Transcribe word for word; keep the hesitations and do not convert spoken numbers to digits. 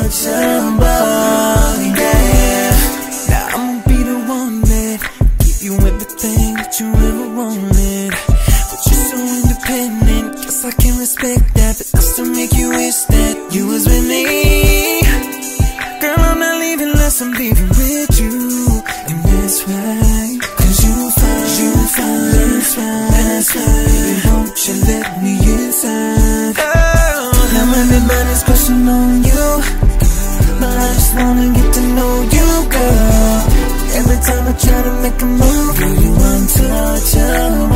untouchable, yeah. Now I'ma be the one that give you everything that you ever wanted, but you're so independent, guess I can respect that, but I still make you wish that you was with me. Girl, I'm not leaving unless I'm leaving with you, and that's right, cause you fine, you fine, that's right, that's right. Baby, won't you let me inside? Oh, now everybody's crushing on you, but I just wanna get to know you, girl. Every time I try to make a move, girl, you untouchable.